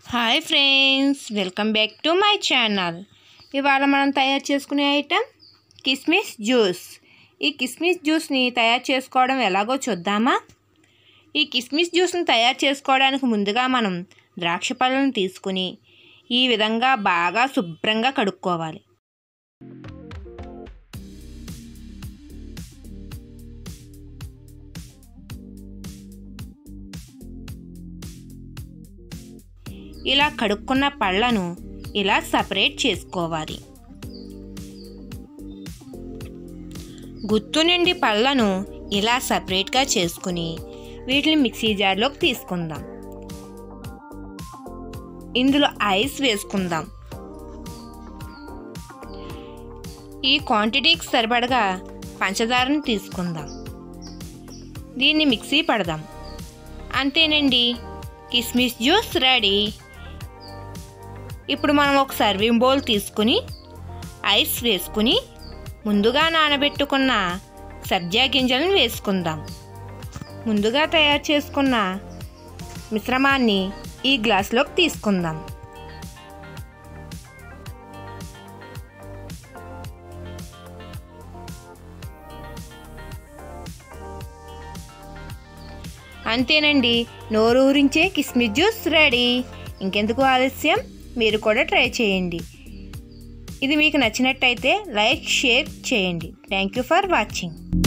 Hi friends, welcome back to my channel. ఇవాళ మనం తయారు చేసుకునే ఐటెం కిస్మిస్ జ్యూస్. ఈ కిస్మిస్ జ్యూస్ని తయారు చేసుకోవడం ఎలాగో చూద్దామా? ఈ కిస్మిస్ జ్యూస్ని తయారు చేసుకోవడానికి ముందుగా మనం ద్రాక్ష పళ్ళను తీసుకుని ఈ విధంగా బాగా శుభ్రంగా కడుక్కోవాలి. ఇలా కడుక్కున్న పళ్ళను ఇలా సపరేట్ చేసుకోవాలి. గుత్తు నుండి పళ్ళను ఇలా సపరేట్గా చేసుకుని వీటిని మిక్సీ జార్లోకి తీసుకుందాం. ఇందులో ఐస్ వేసుకుందాం. ఈ క్వాంటిటీకి సరిపడగా పంచదారను తీసుకుందాం. దీన్ని మిక్సీ పడదాం. అంతేనండి, కిస్మిస్ జ్యూస్ రెడీ. ఇప్పుడు మనం ఒక సర్వింగ్ బౌల్ తీసుకుని ఐస్ వేసుకుని ముందుగా నానబెట్టుకున్న సబ్జా గింజలను వేసుకుందాం. ముందుగా తయారు చేసుకున్న మిశ్రమాన్ని ఈ గ్లాసులోకి తీసుకుందాం. అంతేనండి, నోరూరించే కిస్మిస్ జ్యూస్ రెడీ. ఇంకెందుకు ఆలస్యం, మీరు కూడా ట్రై చేయండి. ఇది మీకు నచ్చినట్టయితే లైక్, షేర్ చేయండి. Thank you for watching.